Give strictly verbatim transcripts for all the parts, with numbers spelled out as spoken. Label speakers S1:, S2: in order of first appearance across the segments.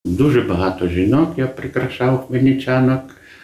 S1: Дуже багато жінок я прикрашав хмельничанок.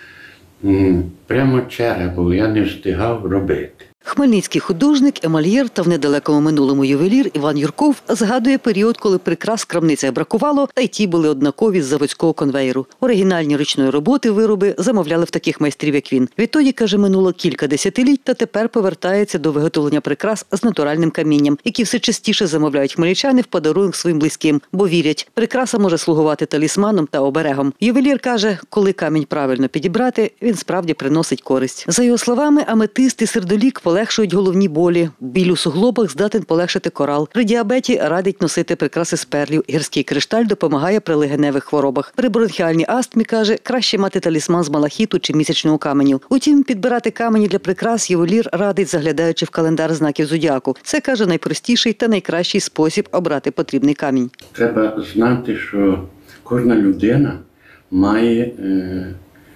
S1: Прямо черга була, я не встигав робити.
S2: Хмельницький художник, емальєр та в недалекому минулому ювелір Іван Юрков згадує період, коли прикрас в крамницях бракувало, та й ті були однакові з заводського конвеєру. Оригінальні ручної роботи вироби замовляли в таких майстрів, як він. Відтоді, каже, минуло кілька десятиліть, та тепер повертається до виготовлення прикрас з натуральним камінням, які все частіше замовляють хмельничани в подарунок своїм близьким, бо вірять, прикраса може слугувати талісманом та оберегом. Ювелір каже, коли камінь правильно підібрати, він справді приносить користь. За його словами, аметист і сердолік полегшують головні болі. Біль у суглобах здатен полегшити корал. При діабеті радить носити прикраси з перлів. Гірський кришталь допомагає при легеневих хворобах. При бронхіальній астмі, каже, краще мати талісман з малахіту чи місячного каменю. Утім, підбирати камені для прикрас ювелір радить, заглядаючи в календар знаків зодіаку. Це, каже, найпростіший та найкращий спосіб обрати потрібний камінь.
S1: Треба знати, що кожна людина має е,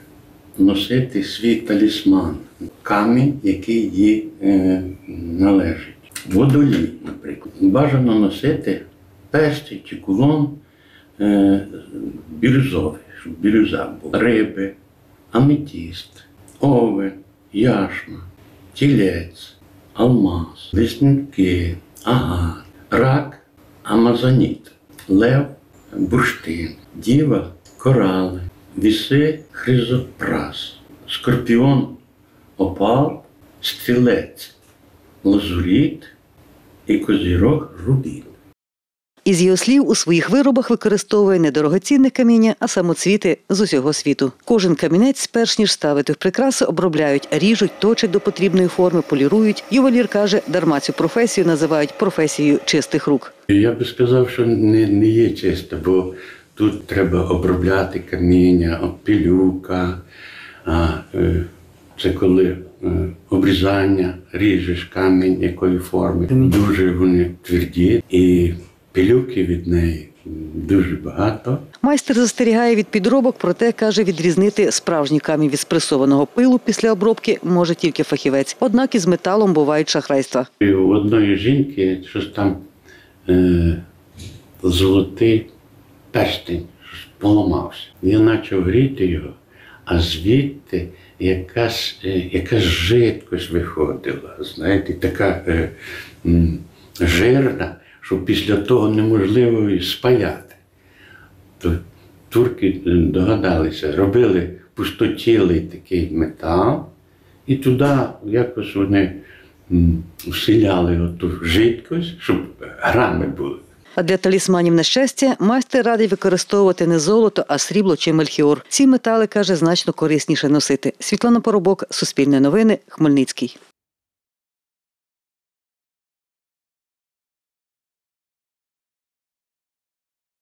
S1: носити свій талісман. Камінь, який їй е, належить. Водолій, наприклад. Бажано носити перстень чи кулон е, бірюзовий, щоб бірюза була. Риби, аметист, овен, яшма, тілець, алмаз, веснянки, агат, рак, амазоніт, лев, бурштин, діва, корали, віси, хризопрас, скорпіон, опал, стрілець, лазуріт і козірог рубін.
S2: Із його слів, у своїх виробах використовує не дорогоцінне каміння, а самоцвіти з усього світу. Кожен камінець, перш ніж ставити в прикраси, обробляють, ріжуть, точать до потрібної форми, полірують. Ювелір каже, дарма цю професію називають професією чистих рук.
S1: Я би сказав, що не, не є чисто, бо тут треба обробляти каміння, пилюка, а, е, це коли е, обрізання, ріжеш камінь якої форми. Дуже вони тверді і пилюки від неї дуже багато.
S2: Майстер застерігає від підробок, проте, каже, відрізнити справжній камінь від спресованого пилу після обробки може тільки фахівець. Однак із металом бувають шахрайства.
S1: І у одної жінки щось там е, золотий перстень поламався. Я почав гріти його, а звідти якась, е, якась жидкость виходила, знаєте, така е, м, жирна, що після того неможливо її спаяти. То турки догадалися, робили пустотілий такий метал, і туди якось вони вселяли оту жидкость, щоб грами були.
S2: А для талісманів на щастя майстер радить використовувати не золото, а срібло чи мельхіор. Ці метали, каже, значно корисніше носити. Світлана Поробок, Суспільне новини, Хмельницький.